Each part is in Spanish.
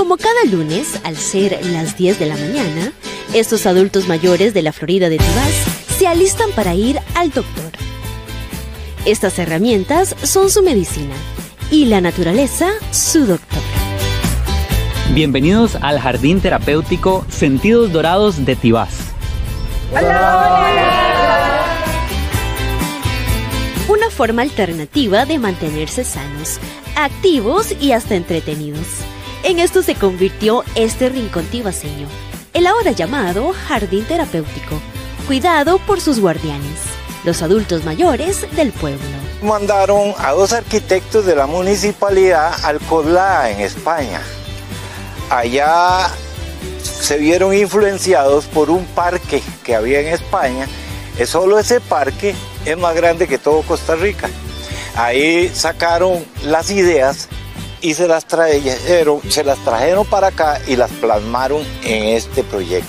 Como cada lunes, al ser las 10 de la mañana, estos adultos mayores de la Florida de Tibás se alistan para ir al doctor. Estas herramientas son su medicina y la naturaleza su doctor. Bienvenidos al Jardín Terapéutico Sentidos Dorados de Tibás. ¡Hola! Una forma alternativa de mantenerse sanos, activos y hasta entretenidos. En esto se convirtió este rincón tibaseño, el ahora llamado Jardín Terapéutico, cuidado por sus guardianes, los adultos mayores del pueblo. Mandaron a 2 arquitectos de la municipalidad al Alcolá, en España. Allá se vieron influenciados por un parque que había en España. Solo ese parque es más grande que todo Costa Rica. Ahí sacaron las ideas y se las trajeron para acá y las plasmaron en este proyecto.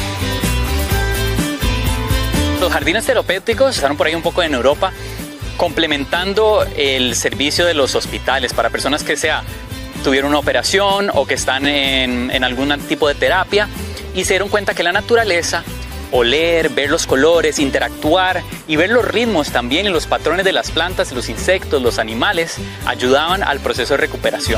Los jardines terapéuticos están por ahí un poco en Europa, complementando el servicio de los hospitales para personas que tuvieron una operación o que están en algún tipo de terapia y se dieron cuenta que la naturaleza, oler, ver los colores, interactuar y ver los ritmos también y los patrones de las plantas, los insectos, los animales, ayudaban al proceso de recuperación.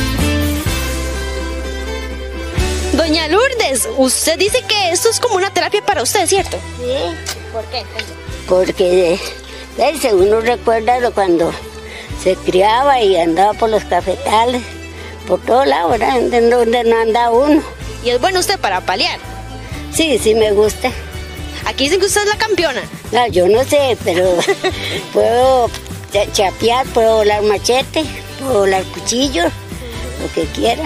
Doña Lourdes, usted dice que esto es como una terapia para usted, ¿cierto? Sí, ¿por qué? Porque uno recuerda cuando se criaba y andaba por los cafetales, por todos lados, ¿verdad? Donde no andaba uno. ¿Y es bueno usted para paliar? Sí, sí me gusta. Aquí dicen que usted es la campeona. No, yo no sé, pero puedo chapear, puedo volar machete, puedo volar cuchillo, lo que quieran.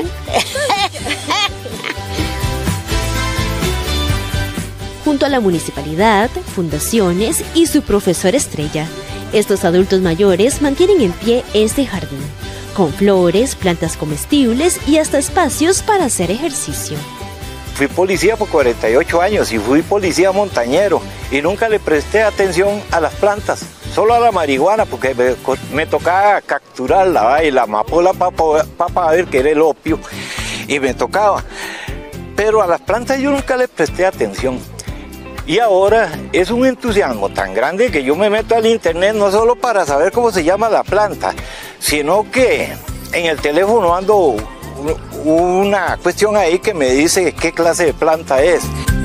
Junto a la municipalidad, fundaciones y su profesor estrella, estos adultos mayores mantienen en pie este jardín, con flores, plantas comestibles y hasta espacios para hacer ejercicio. Fui policía por 48 años y fui policía montañero y nunca le presté atención a las plantas, solo a la marihuana porque me tocaba capturarla y la amapola para ver que era el opio y me tocaba. Pero a las plantas yo nunca le presté atención. Y ahora es un entusiasmo tan grande que yo me meto al internet no solo para saber cómo se llama la planta, sino que en el teléfono ando una cuestión ahí que me dice qué clase de planta es.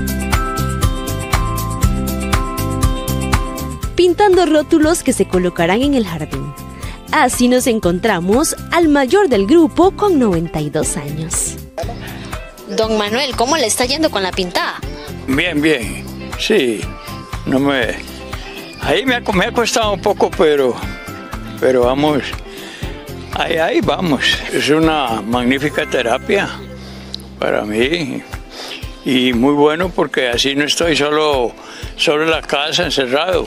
Pintando rótulos que se colocarán en el jardín. Así nos encontramos al mayor del grupo con 92 años. Don Manuel, ¿cómo le está yendo con la pintada? Bien, bien. Sí, ahí me ha costado un poco, pero vamos, ahí vamos. Es una magnífica terapia para mí y muy bueno porque así no estoy solo en la casa encerrado.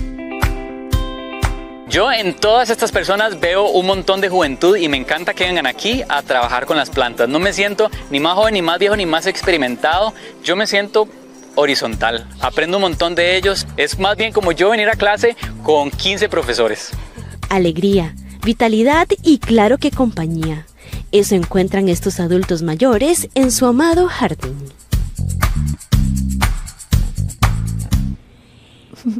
Yo en todas estas personas veo un montón de juventud y me encanta que vengan aquí a trabajar con las plantas. No me siento ni más joven, ni más viejo, ni más experimentado. Yo me siento horizontal. Aprendo un montón de ellos. Es más bien como yo venir a clase con 15 profesores. Alegría, vitalidad y claro que compañía. Eso encuentran estos adultos mayores en su amado jardín.